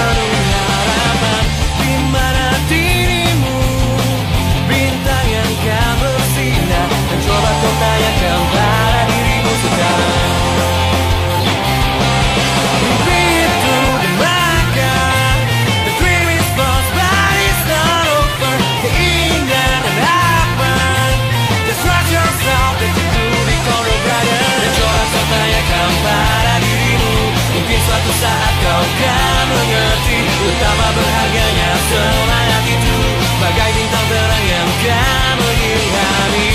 penuh harapan. Di mana dirimu, bintang yang kan bersinar, dan coba kau tanyakan pada dirimu sekarang. Mimpi itu dimakan, the dream is lost but it's not over. Keinginan dan harapan, just trust yourself that you could become a brighter. Dan coba kau tanyakan pada dirimu, mungkin suatu saat kau kan mengerti betapa berharganya semangat itu, bagai bintang terang yang kan mengilhami.